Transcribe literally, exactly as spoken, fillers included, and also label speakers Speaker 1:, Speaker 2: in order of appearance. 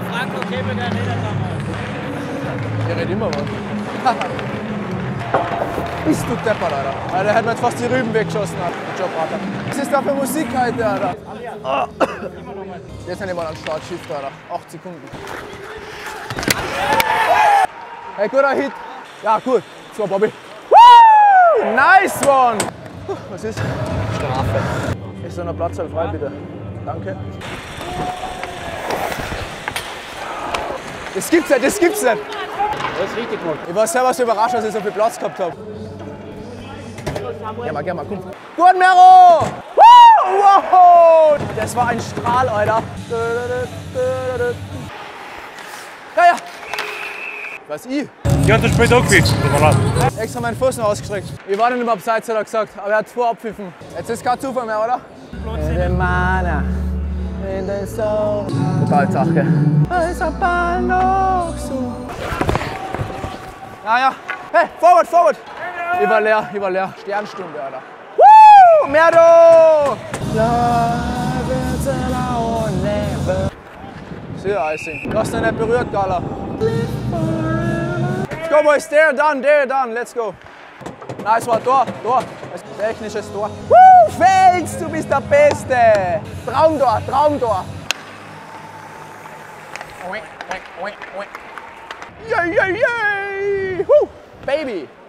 Speaker 1: der Franco Käbe, der redet damals.
Speaker 2: Der redet immer was. Bist du deppert, Alter. Alter, der hat mir jetzt fast die Rüben weggeschossen. Alter. Job, Alter. Was ist da für Musik heute, Alter? Oh. Jetzt sind wir an Start, Shift, Alter. acht Sekunden. Hey, guter Hit. Ja, gut. So, Bobby. Woo! Nice one! Was ist? Strafe. Ist so ein Platz frei, bitte? Danke. Das gibt's nicht, das gibt's nicht.
Speaker 1: Das ist richtig gut.
Speaker 2: Ich war selber so überrascht, dass ich so viel Platz gehabt habe. Geh mal, geh mal, komm. Gut, Mero! Wow! Das war ein Strahl, Alter. Ja, ja. Was ich?
Speaker 3: Ja, du spielst auch gefixt.
Speaker 2: Extra meinen Fuß noch ausgestreckt. Ich war nicht im Abseits, hat er gesagt, aber er hat vor abpfiffen. Jetzt ist kein Zufall mehr, oder? In den Mana, in den Soul. Total Sache. Als ob er noch so. Ja, ja. Hey, forward, forward. Ich war leer, ich war leer. Sternstunde, Alter. Woo! Merdo! Sehr icing. Du hast ihn nicht berührt, Gala. Let's go, boys. There, done, there, done. Let's go. Nice one. Tor, Tor. Technisches Tor. Woo! Fels, du bist der Beste. Traumtor, Traumtor. Yay, yay, yay! Woo! Baby!